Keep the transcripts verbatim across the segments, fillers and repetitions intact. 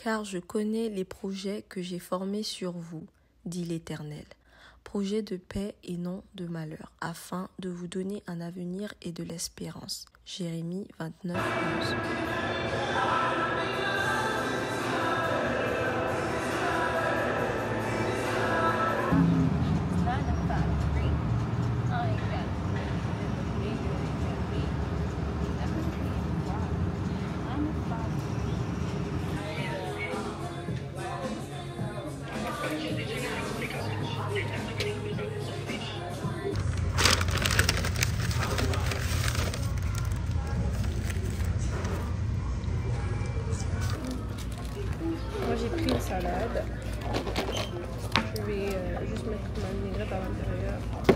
car je connais les projets que j'ai formés sur vous, dit l'Éternel. Projets de paix et non de malheur, afin de vous donner un avenir et de l'espérance. Jérémie vingt-neuf, onze. Moi j'ai pris une salade. Je vais euh, juste mettre ma vinaigrette à l'intérieur.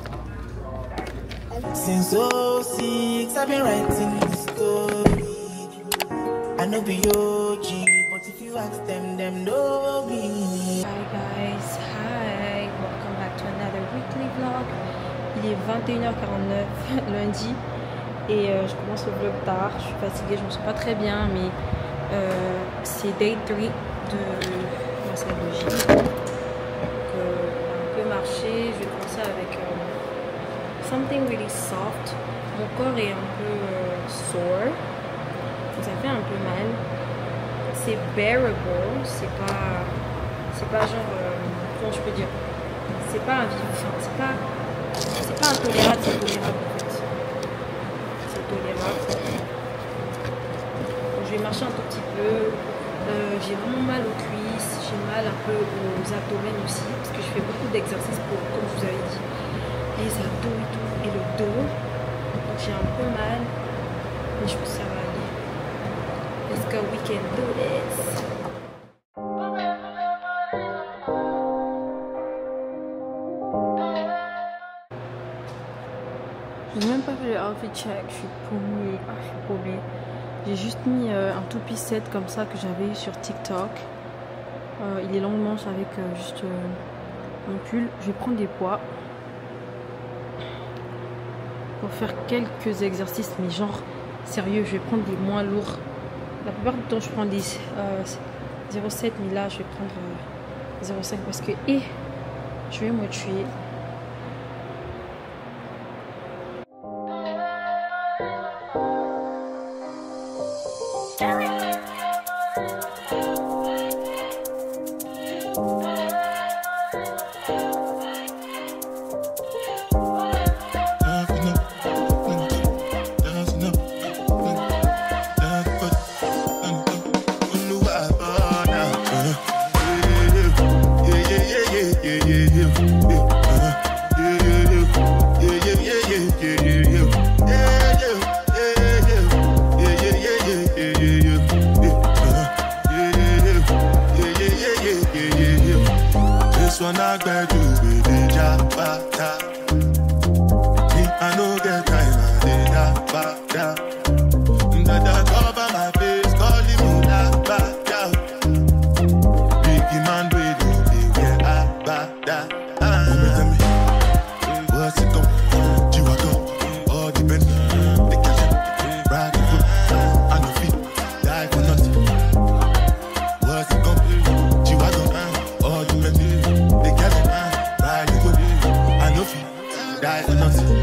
Since oh six, I've been writing this story. I know be O G, but if you ask them, them know me. Hi guys, hi, welcome back to another weekly vlog. Il est vingt et une heures quarante-neuf lundi et euh, je commence le vlog tard. Je suis fatiguée, je ne me sens pas très bien, mais euh, c'est day trois de ma salle de gym. Donc euh, on peut marcher. Je vais commencer avec euh, something really soft. Mon corps est un peu euh, sore, ça fait un peu mal. C'est bearable, c'est pas, c'est pas genre, euh, comment je peux dire, c'est pas un enfin, c'est pas, c'est pas intolérable, c'est tolérable en fait. C'est tolérable. Donc, je vais marcher un tout petit peu. Euh, j'ai vraiment mal aux cuisses, j'ai mal un peu aux abdomens aussi, parce que je fais beaucoup d'exercices pour, comme je vous avais dit, les abdos et tout, et le dos. Donc j'ai un peu mal, mais je pense que ça va aller. Let's go, we can do this. J'ai même pas fait le outfit check, je suis paumée, ah, je suis paumée. J'ai juste mis euh, un toupie set comme ça que j'avais eu sur TikTok. Euh, il est longue manche avec euh, juste euh, mon pull. Je vais prendre des poids pour faire quelques exercices, mais genre sérieux, je vais prendre des moins lourds. La plupart du temps, je prends des euh, zéro virgule sept, mais là, je vais prendre euh, zéro virgule cinq parce que et, je vais me tuer. When I graduate with the job, I no get time, I did that back down. That cover my face, calling me that back down. Biggie man, we don't be where I back down. Tell me, what's it go? You are go, all the men, they catch it, ride the foot, I no feet, die for nothing. What's it go? You are go, all the men, they catch it, ride the foot, I no feet, die for nothing.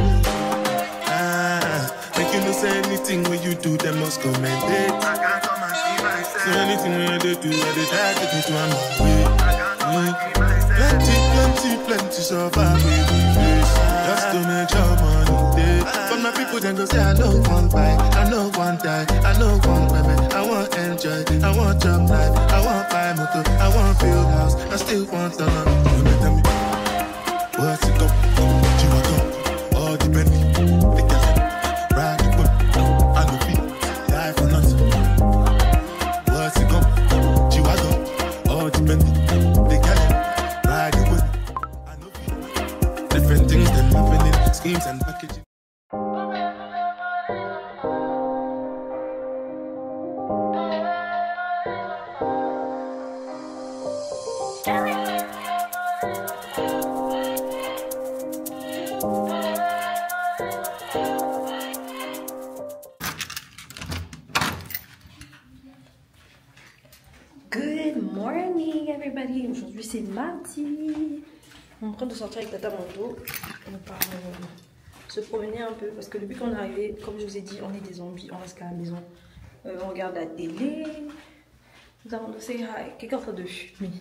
You know say anything when you do, they must commend it. I can't come and see myself. So anything when they do, I they try to take me to another way. Mm. Plenty, plenty, plenty survive with the face. Just to make your money day. For my people then go say I don't want buy, I don't want die, I don't want women, I want enjoy, I want job life, I want buy motor, I want build house, I still want the love. You know tell me, what's it go? You want go, all the Bentley, they can ride the whip, I no feet, die for nothing. What's it go? You are go, all the Bentley, they can ride the whip, I no feet. Different things them happening, schemes and packaging. Good Good morning everybody. Aujourd'hui c'est mardi. On est en train de sortir avec Tata Mondo. On part euh, se promener un peu parce que depuis qu'on est arrivé, comme je vous ai dit, on est des zombies, on reste à la maison. Euh, on regarde la télé. Nous avons say hi. Quelqu'un est en train de fumer.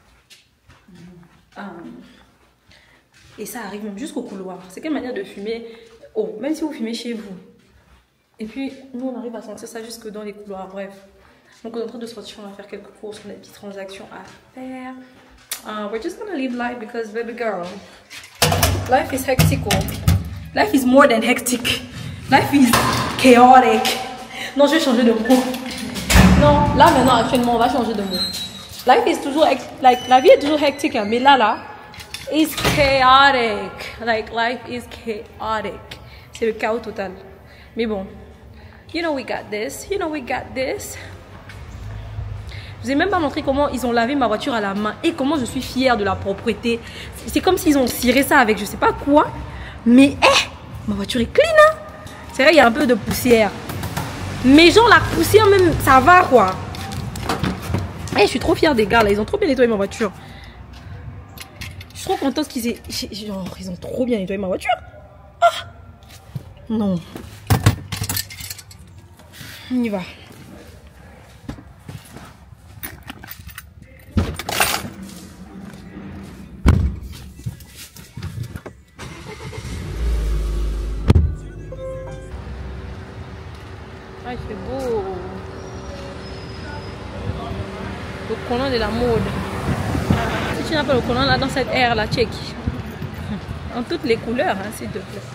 Um, et ça arrive même jusqu'au couloir. C'est quelle manière de fumer? Oh, même si vous fumez chez vous. Et puis nous on arrive à sentir ça jusque dans les couloirs. Bref. Donc on est en train de sortir, on va faire quelques courses, on a des petites transactions à faire. Uh, we're just gonna live life because baby girl, life is hectic. Life is more than hectic. Life is chaotic. Non, je vais changer de mot. Non, là maintenant actuellement on va changer de mot. Life is toujours like la vie est toujours hectique, hein, mais là là, is chaotic. Like life is chaotic. C'est le chaos total. Mais bon, you know we got this. You know we got this. Je vous ai même pas montré comment ils ont lavé ma voiture à la main et comment je suis fière de la propreté. C'est comme s'ils ont ciré ça avec je sais pas quoi. Mais eh, ma voiture est clean, hein. C'est vrai, il y a un peu de poussière. Mais genre la poussière même, ça va quoi. Eh, je suis trop fière des gars là, ils ont trop bien nettoyé ma voiture. Je suis trop contente qu'ils aient... Genre, ils ont trop bien nettoyé ma voiture. Ah non. On y va. Ah, il fait beau. Le collant de la mode. Si tu n'as pas le collant là dans cette aire là, check. En toutes les couleurs, hein, s'il te plaît.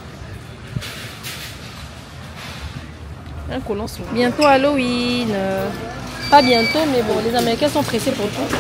Un collant sur. Bientôt Halloween. Pas bientôt, mais bon, les Américains sont pressés pour tout.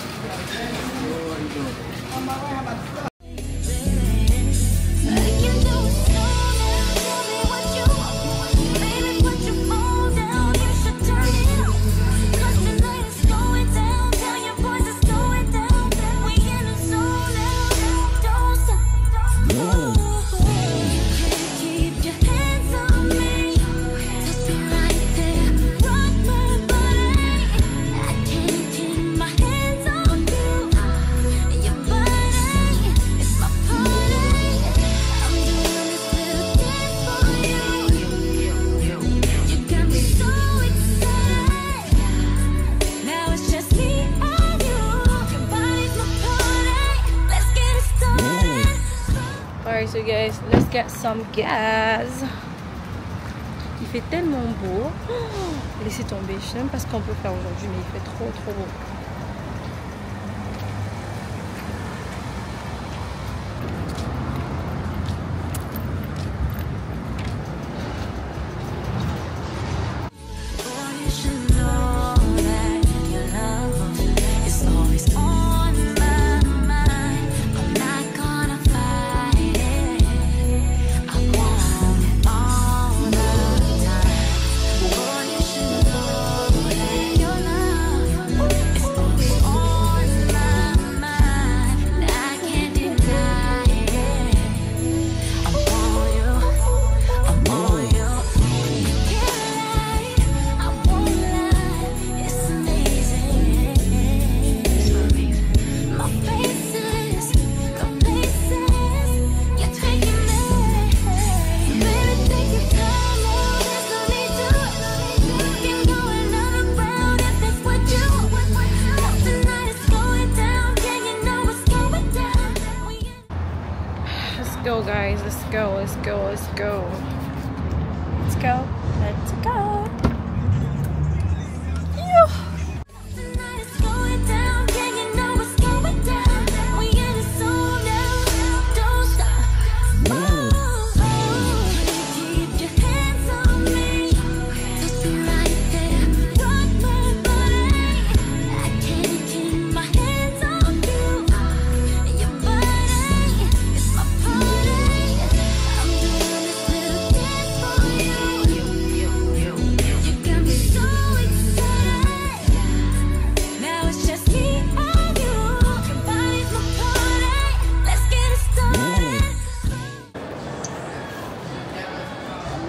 So guys, let's get some gas. Il fait tellement beau. Oh, laissez tomber. Je sais même pas ce qu'on peut faire aujourd'hui, mais il fait trop trop beau. Go guys, let's go, let's go, let's go. Let's go, let's go. Yeah.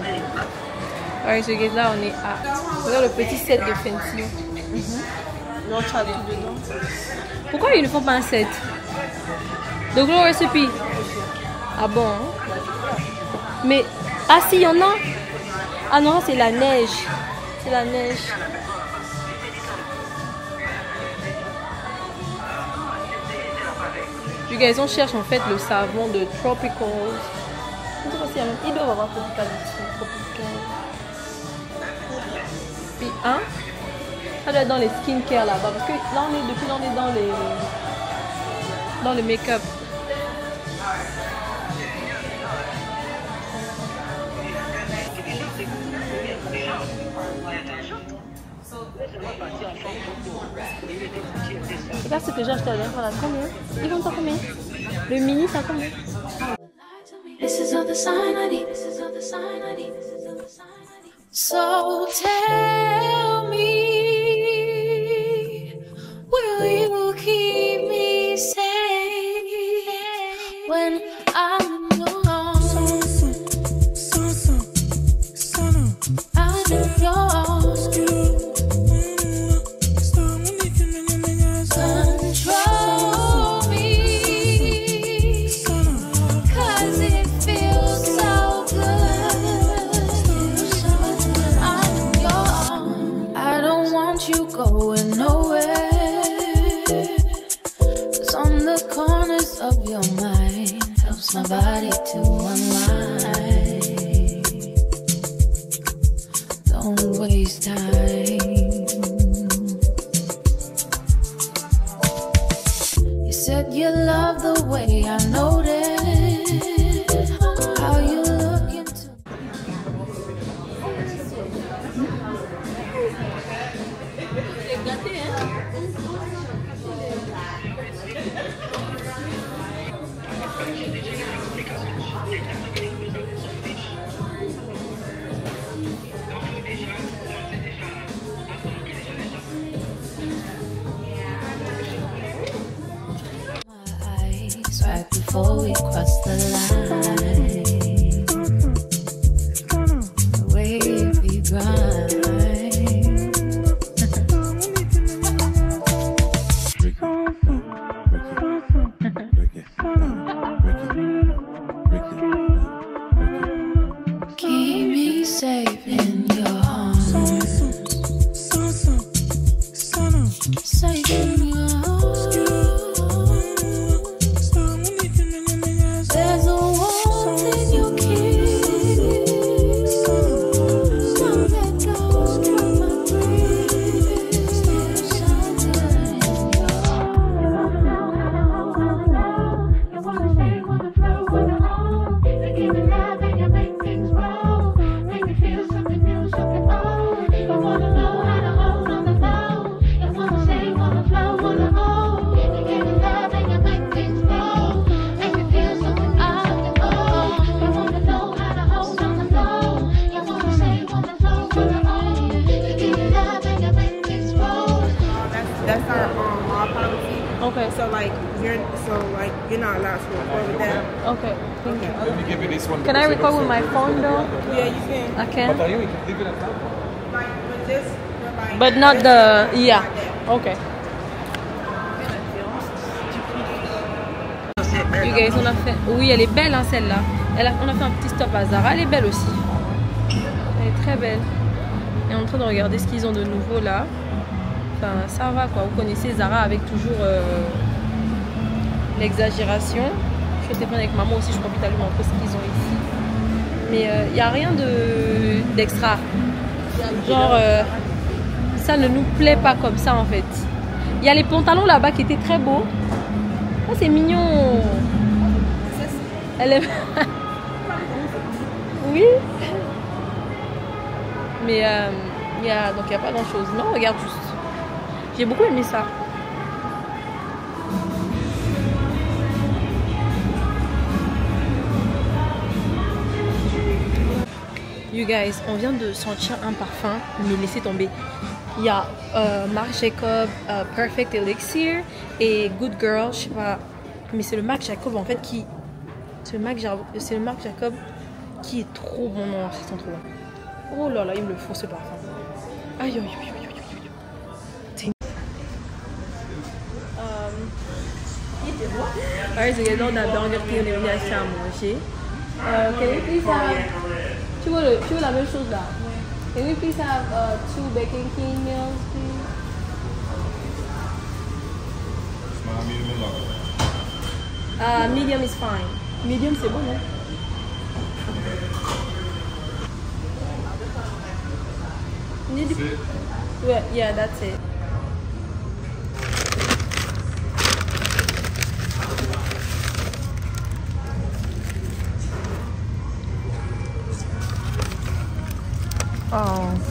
Alright, so guys, là on est à... Regarde le petit set de Fenty. Mm-hmm. Non, tu as tout dedans. Pourquoi ils ne font pas un set? The Glow Recipe. Ah bon hein? Mais, ah si, il y en a. Ah non, c'est la neige. C'est la neige. You guys, on cherche en fait le savon de Tropical. Ils doivent avoir Tropical ici. Tropical. Puis un, ça doit être dans les skincare là-bas. Parce que là, on est, depuis là, on est dans les, dans le make-up. Regarde ce que j'ai acheté à l'heure. Voilà, combien? Ils vont t'en combien? Le mini, ça combien? This is all the sign I need. This is all the sign I need. This is all the sign I need. So tell me, will you keep me safe when I'm in your arms? I'm in your arms. Control me, 'cause it feels so good. I'm in your arms. I don't want you going nowhere, 'cause on the corners of your mind helps my body to unwind. Don't waste time. You said you love the way I noticed how you look into. Right before we cross the line, the way we grind. Keep me safe in your arms. Safe in your arms. There's a warmth in your kiss. Don't let go of my breath. There's something in your arms. You wanna stay, wanna flow, wanna own. You give me love and you make things roll. Make me feel something new, something old. You wanna know how to hold on the phone. You wanna stay, wanna flow, wanna own. You give me love and you make things roll. Make me feel something new, something old. You wanna know how to hold on the phone. You wanna stay, wanna flow, wanna own. You give me love and you make things roll. That's that's our um law policy. Okay. So like you're so like you're not allowed to record with that. Okay. Thank you. Let me give you this one. Can I record with my phone though? Yeah, you can. I can. But you can leave it at that. Like, but just like, But not the yeah. Okay. You guys, on a fait. Oui, elle est belle hein, celle-là. Elle a... On a fait un petit stop à Zara. Elle est belle aussi. Elle est très belle. Et on est en train de regarder ce qu'ils ont de nouveau là. Enfin, ça va quoi. Vous connaissez Zara avec toujours euh, l'exagération. Je suis au téléphone avec maman aussi. Je profite à lui montrer ce qu'ils ont ici. Mais il euh, n'y a rien de d'extra. Genre, euh, ça ne nous plaît pas comme ça en fait. Il y a les pantalons là-bas qui étaient très beaux. Oh, c'est mignon. Elle est... Oui. Mais euh, y a... donc il n'y a pas grand chose. Non, regarde juste. J'ai beaucoup aimé ça. You guys, on vient de sentir un parfum, mais laissez tomber. Il y a euh, Marc Jacob, euh, Perfect Elixir et Good Girl, je sais pas. Mais c'est le Marc Jacob en fait qui... C'est le Marc c'est le Marc Jacob qui est trop bon. Non, c'est trop bon. Oh là là, il me le faut ce parfum. Aïe aïe aïe aïe aïe aïe. Alright, so il y a dans la Burger King, on est venu acheter à manger. Uh, can we please have... Tu veux, le, tu veux la même chose là? Can we please have uh, two Bacon King meals, please? Small, medium, and large. Uh, medium is fine. Medium, c'est bon, non? Need That's it. Yeah, yeah, that's it. Oh.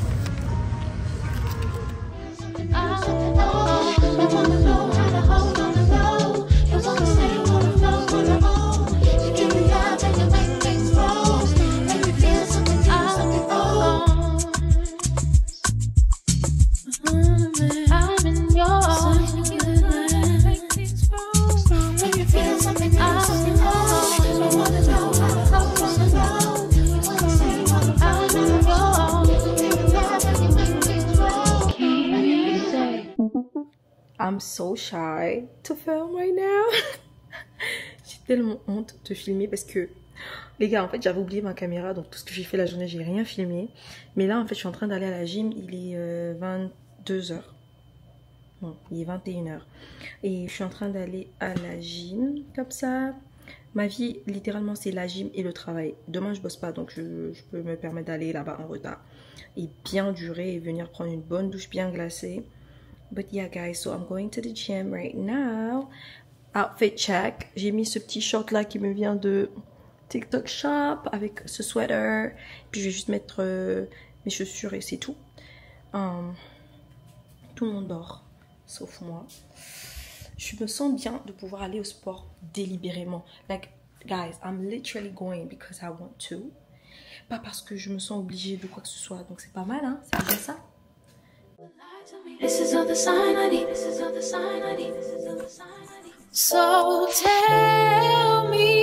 I'm so shy to film right now. J'ai tellement honte de filmer parce que les gars, en fait, j'avais oublié ma caméra, donc tout ce que j'ai fait la journée, j'ai rien filmé. Mais là, en fait, je suis en train d'aller à la gym. Il est euh, vingt-deux heures. Non, il est vingt et une heures. Et je suis en train d'aller à la gym comme ça. Ma vie, littéralement, c'est la gym et le travail. Demain, je bosse pas, donc je, je peux me permettre d'aller là-bas en retard et bien durer et venir prendre une bonne douche bien glacée. But yeah, guys, so I'm going to the gym right now. Outfit check. J'ai mis ce petit short là qui me vient de TikTok Shop avec ce sweater. Puis je vais juste mettre euh, mes chaussures et c'est tout. Um, tout le monde dort, sauf moi. Je me sens bien de pouvoir aller au sport délibérément. Like, guys, I'm literally going because I want to. Pas parce que je me sens obligée de quoi que ce soit. Donc c'est pas mal, hein? C'est déjà ça. This is all the sign I need. This is all the sign I need. This is all the sign I need. So tell me,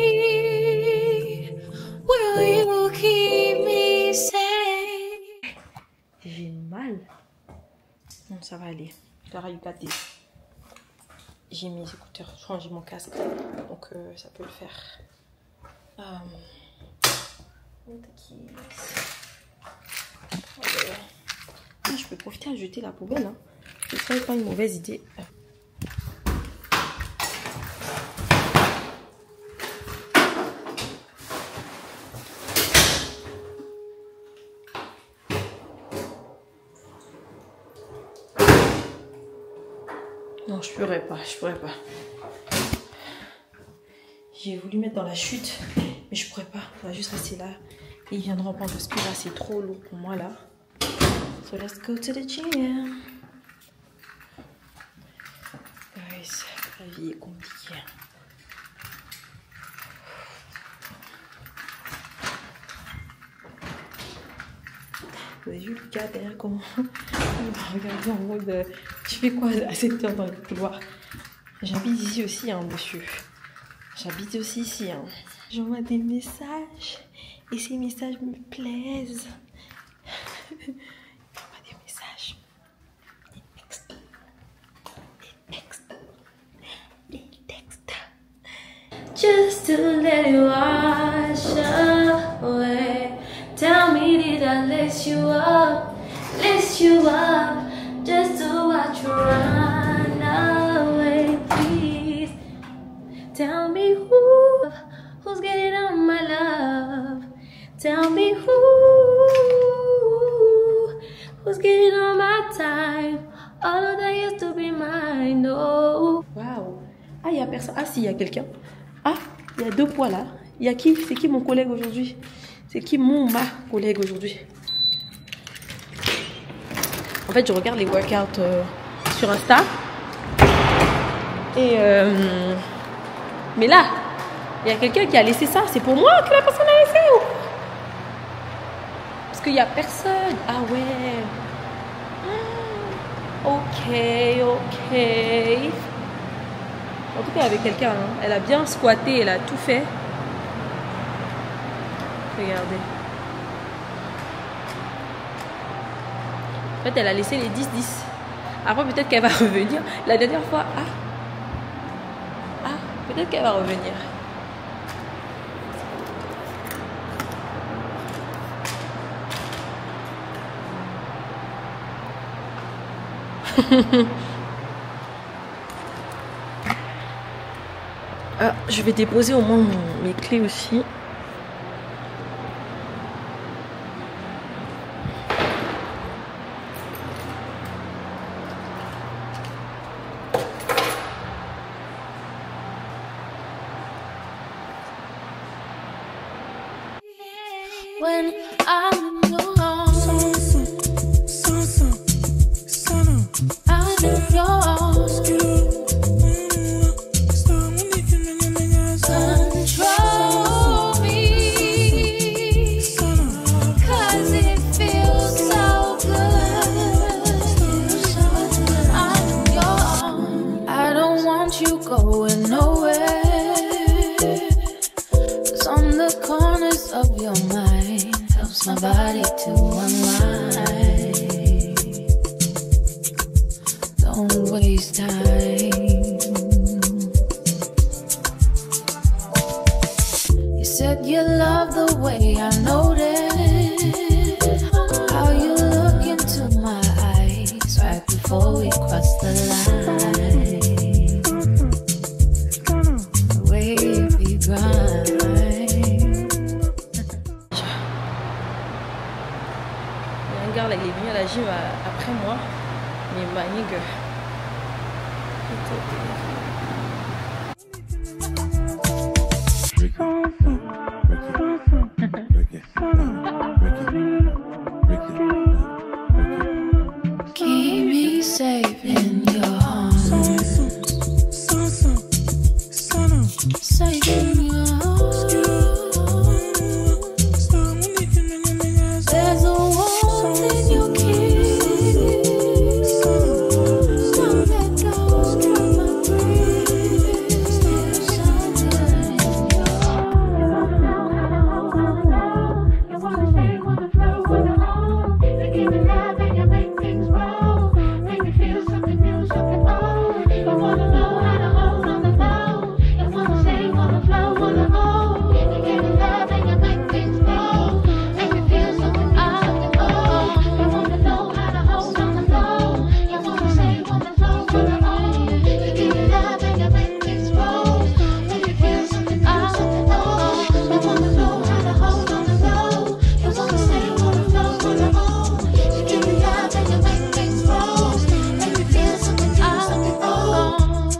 will you keep me safe? J'ai mal. Non, ça va aller. Clara, you got this. J'ai mes écouteurs, je crois que j'ai mon casque, donc euh, ça peut le faire. Um, je peux profiter à jeter la poubelle. Hein. Ce serait pas une mauvaise idée. Non, je pourrais pas, je pourrais pas. J'ai voulu mettre dans la chute, mais je pourrais pas. On va juste rester là. Et ils viendront prendre parce que là, c'est trop lourd pour moi là. So let's go to the gym. Guys, la vie est compliquée. Vous avez vu le gars derrière comment il m'a regardé en mode euh, tu fais quoi à cette heure dans le couloir? J'habite ici aussi, hein, monsieur. J'habite aussi ici. Hein. J'envoie des messages et ces messages me plaisent. J'envoie des messages, des textes, des textes, des textes. Just to let it wash away. Tell me, did I lace you up, lace you up, just to watch you run away, please. Tell me who, who's getting on my love. Tell me who, who's getting on my time. All of that used to be mine, no. Wow. Ah, il y a personne. Ah, si, il y a quelqu'un. Ah, il y a deux poids là. Il y a qui? C'est qui mon collègue aujourd'hui? C'est qui mon ma collègue aujourd'hui? En fait, je regarde les workouts euh, sur Insta. Et euh, mais là, il y a quelqu'un qui a laissé ça. C'est pour moi que la personne a laissé ou? Parce qu'il n'y a personne. Ah ouais. Ok, ok. En tout cas, avec quelqu'un. Hein. Elle a bien squatté, elle a tout fait. Regardez. En fait, elle a laissé les dix dix. Après, peut-être qu'elle va revenir. La dernière fois, ah. Peut-être qu'elle va revenir. Ah, je vais déposer au moins mon- mes clés aussi. When I'm in your arms, I'm in your arms. Control me, 'cause it feels so good. I'm in your arms. I don't want you going nowhere. 'Cause on the corners of your mind helps my body to unwind. Don't waste time. You said you love the way I noticed how you look into my eyes right before we cross the line. The way we grind. Regarde, là, il est venu à la gym euh, après moi. Mais ma nigga. Keep me safe in your arms. Safe in your arms. There's a warmth in your kiss. Don't let go of my breath. There's something in your arms. You wanna know how to hold on the flow. You wanna stay on the flow on your own. You give me love and you make things roll. Make me feel something new, something old. You wanna know how to hold on the flow. You wanna stay on the flow on your own. You give me love and you make things roll. Make me feel something new, something old. You wanna know how to hold on the flow. You wanna stay on the flow on your own. You give me love and you make things roll. Make me feel something new, something old. You wanna know how to hold on the flow. You wanna stay on the flow on your own. You give me love and you make things roll. Make me feel something new, something old.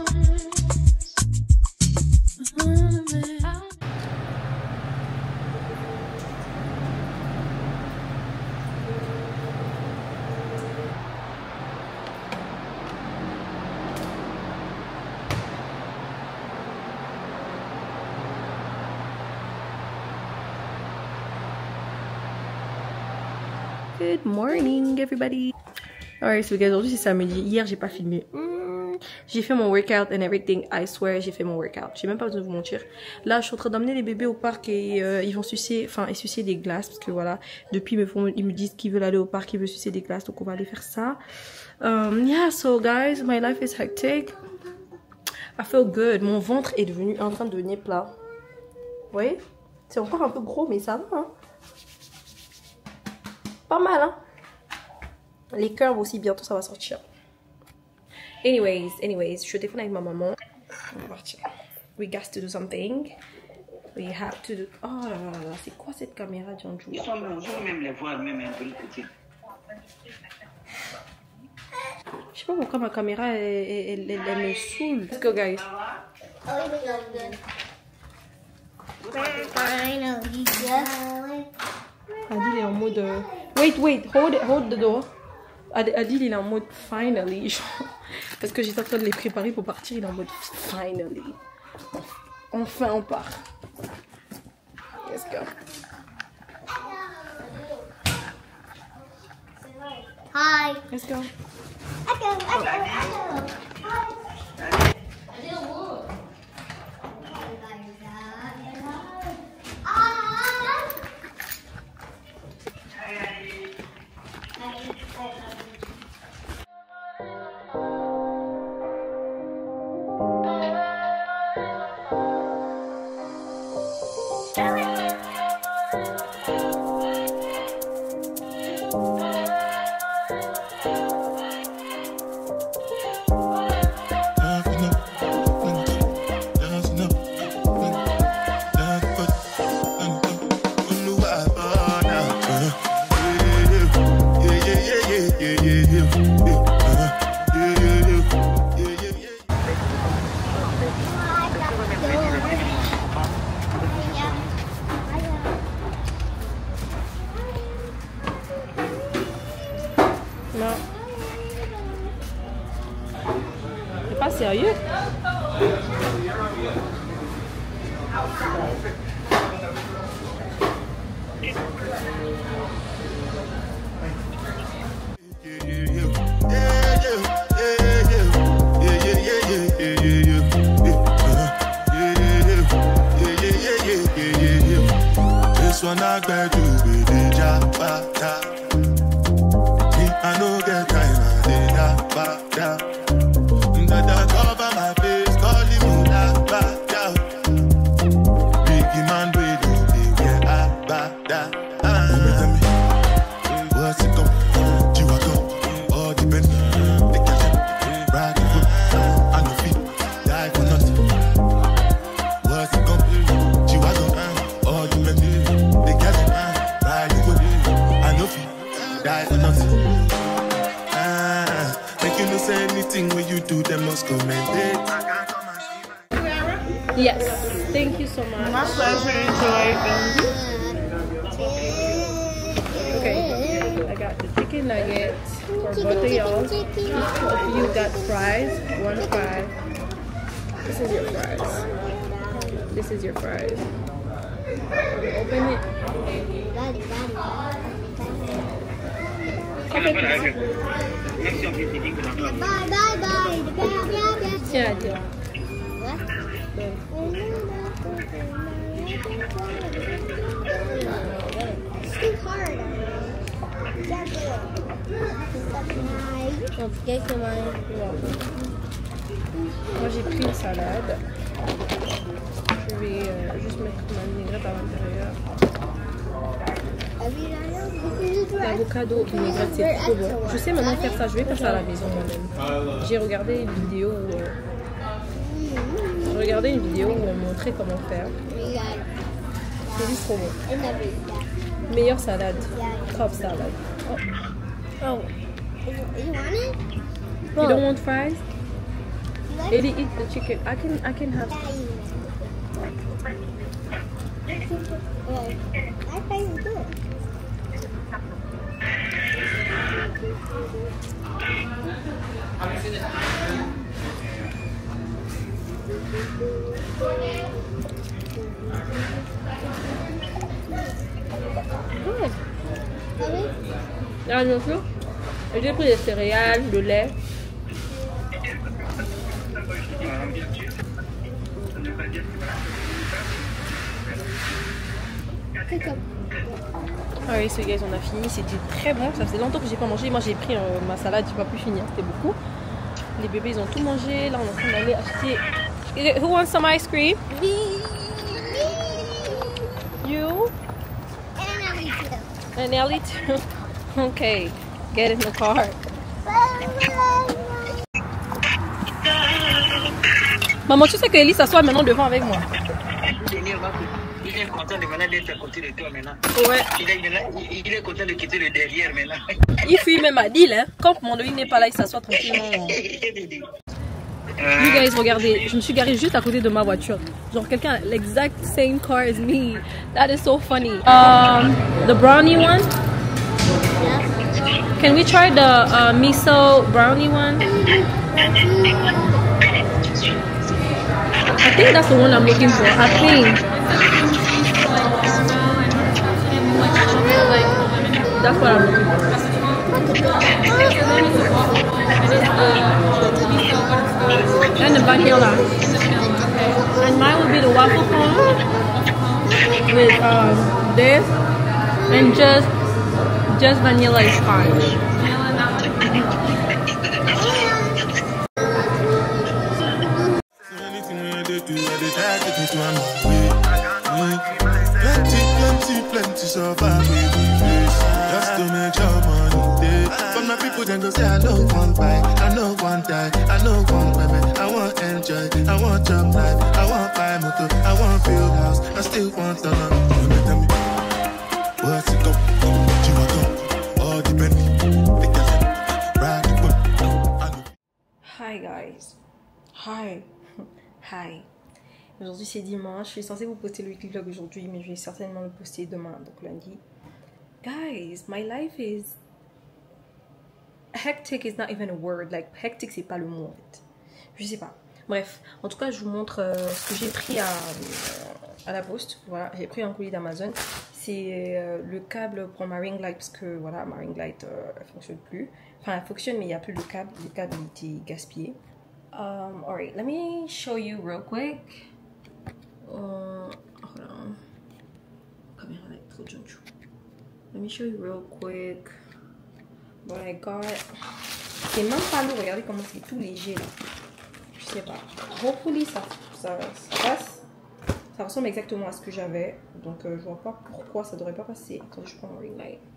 Good morning everybody. Alright, so guys, aujourd'hui c'est samedi. Hier j'ai pas filmé. Hmm, j'ai fait mon workout and everything. I swear j'ai fait mon workout. J'ai même pas besoin de vous mentir. Là je suis en train d'emmener les bébés au parc et euh, ils vont sucer, enfin sucer des glaces parce que voilà. Depuis ils me font, ils me disent qu'ils veulent aller au parc, ils veulent sucer des glaces, donc on va aller faire ça. Um, yeah, so guys, my life is hectic. I feel good. Mon ventre est devenu en train de devenir plat. Vous voyez? C'est encore un peu gros mais ça va. Hein? Pas mal, hein? Les curves aussi, bientôt ça va sortir. Anyways, anyways, je suis au téléphone avec ma maman. On va partir. We got to do something. We have to do... Oh là là là, c'est quoi cette caméra, Janju? Ils sont bons, je vais même les voir, même un peu petit. Je sais pas pourquoi ma caméra, elle, elle, elle, elle me saoule. Let's go, guys. Adil est en mode... euh, Wait, wait, hold, it, hold the door. Ad- Adil il est en mode finally. genre, Parce que j'étais en train de les préparer pour partir, il est en mode finally. Enfin on part. Let's go. Hi. Let's go. Echo, echo, echo. Ah, sérieux? This one I got to be the jabata. Me, I no get time, I did that bata. That cover my face, calling me that bata. Biggie man, we don't be where I bata. What's it come? You are come, all the penny. They catch it, ride the foot, I no feet, die for nothing. What's it come? You are come, all the penny. They catch it, ride the foot, I no feet, die for nothing. Ah, make you no say anything when you do, they must commend it. Yes, thank you so much. My pleasure. Enjoy. Okay, I got the chicken nuggets for both of y'all. Each of you got fries, one fry. This is your fries. This is your fries. Open it. Tiens, tiens. Moi j'ai pris une salade. Je vais euh, juste mettre ma vinaigrette à l'intérieur. L'avocado vinaigrette c'est trop bon. Je sais maintenant faire ça, je vais faire ça à la maison moi-même. J'ai regardé une vidéo où euh, j'ai regardé une vidéo où on montrait comment faire. C'est juste trop bon. Meilleure salade. Top salad. Oh. Oh. You don't want fries? Eddie, eat the chicken. I can I can have Ah, bien sûr. J'ai pris des céréales, le lait. Ah oui, ce guys, on a fini. C'était très bon. Ça faisait longtemps que j'ai pas mangé. Moi, j'ai pris euh, ma salade. J'ai pas pu finir. C'était beaucoup. Les bébés, ils ont tout mangé. Là, on est en train d'aller acheter. Who wants some ice cream? You? And Ellie too. Okay, get in the car. Maman, tu sais que Ellie s'assoit maintenant devant avec moi. Il est content de maintenant d'être à côté de toi maintenant. Ouais. Il est, il est content de quitter le derrière maintenant. Il fuit même à Dil, hein. Quand mon Loïc n'est pas là, il s'assoit tranquillement. You guys, regardez, je me suis garée juste à côté de ma voiture. Genre quelqu'un, l'exact same car as me. That is so funny. Um, the brownie one. Can we try the uh, miso brownie one? I think that's the one I'm looking for. I think that's what I'm looking for. And the vanilla. And mine would be the waffle cone with um, this and just just vanilla is fine. Plenty, plenty, plenty so far we face. Just to make your money day. From my people then go say I don't want buy, I don't want die, I don't want women, I want enjoy, I want job life, I want buy motor, I want build house, I still want the love. You know tell me, what's it go? You want go? All the Bentley, they can ride the boat. Hi guys. Hi. Hi. Aujourd'hui c'est dimanche, je suis censée vous poster le weekly vlog aujourd'hui, mais je vais certainement le poster demain, donc lundi. Guys, my life is hectic is not even a word. Like hectic c'est pas le mot en fait. Je sais pas. Bref, en tout cas, je vous montre euh, ce que j'ai pris à, à la poste. Voilà, j'ai pris un colis d'Amazon. C'est euh, le câble pour ma ring light parce que voilà, ma ring light euh, elle fonctionne plus. Enfin, elle fonctionne, mais il n'y a plus le câble. Le câble il était gaspillé. Um, alright, let me show you real quick. Uh, hold on. Caméra là est trop jonchou. Let me show you real quick what I got. C'est même pas lourd, regardez comment c'est tout léger là. Je sais pas. Hopefully ça, ça, ça passe. Ça ressemble exactement à ce que j'avais. Donc euh, je vois pas pourquoi ça devrait pas passer. Attendez, je prends mon ring light.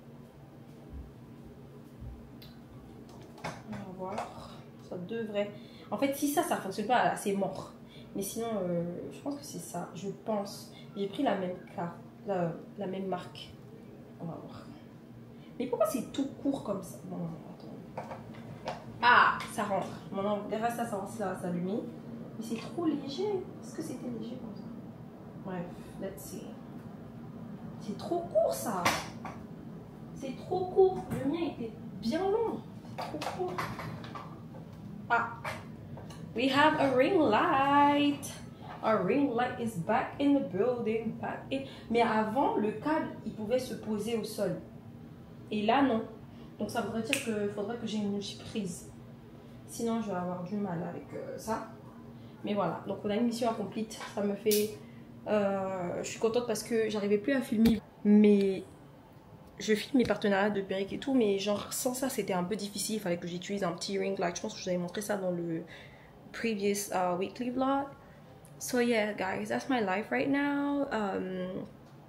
On va voir. Ça devrait. En fait, si ça, ça fonctionne pas, là, c'est mort. Mais sinon, euh, je pense que c'est ça. Je pense. J'ai pris la même carte, la, la même marque. On va voir. Mais pourquoi c'est tout court comme ça? Bon, attends. Ah, ça rentre. Maintenant, grâce à ça, ça va s'allumer. Mais c'est trop léger. Est-ce que c'était léger comme ça? Bref, let's see. C'est trop court ça. C'est trop court. Le mien était bien long. C'est trop court. Ah. We have a ring light. Our ring light is back in the building. Back in... Mais avant, le câble, il pouvait se poser au sol. Et là, non. Donc ça voudrait dire qu'il faudrait que j'ai une prise. Sinon, je vais avoir du mal avec euh, ça. Mais voilà. Donc on a une mission accomplie. Ça me fait... Euh, je suis contente parce que j'arrivais plus à filmer. Mais... Je filme mes partenariats de perruques et tout. Mais genre, sans ça, c'était un peu difficile. Il fallait que j'utilise un petit ring light. Je pense que je vous avais montré ça dans le previous uh, weekly vlog. So yeah, guys, that's my life right now. Um,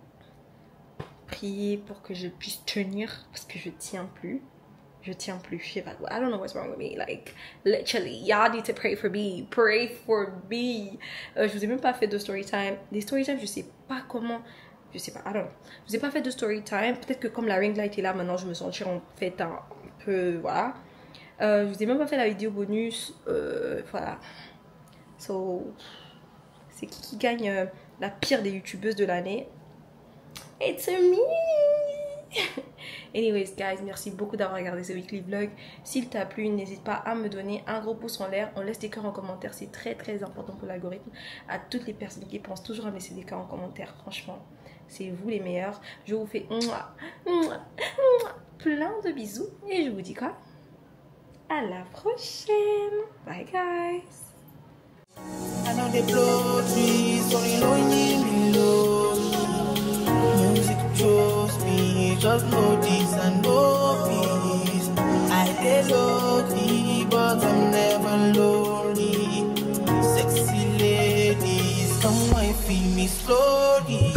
priez pour que je puisse tenir parce que je tiens plus. Je tiens plus. Je sais pas. I don't know what's wrong with me. Like, literally, y'all need to pray for me. Pray for me. Euh, je vous ai même pas fait de story time. Des story time, je sais pas comment. Je sais pas. I don't know. Je vous ai pas fait de story time. Peut-être que comme la ring light est là, maintenant je me sentirai en fait un peu. Voilà. Euh, je vous ai même pas fait la vidéo bonus. Euh, voilà. So. C'est qui qui gagne euh, la pire des youtubeuses de l'année? It's me! Anyways, guys, merci beaucoup d'avoir regardé ce weekly vlog. S'il t'a plu, n'hésite pas à me donner un gros pouce en l'air. On laisse des cœurs en commentaire, c'est très très important pour l'algorithme. À toutes les personnes qui pensent toujours à me laisser des cœurs en commentaire, franchement, c'est vous les meilleurs. Je vous fais mouah, mouah, mouah, plein de bisous. Et je vous dis quoi? À la prochaine! Bye, guys! I know they blow trees, so you know you need me low. Music chose me, just know this and know peace. I dey lonely, but I'm never lonely. Sexy ladies, come and feel me slowly.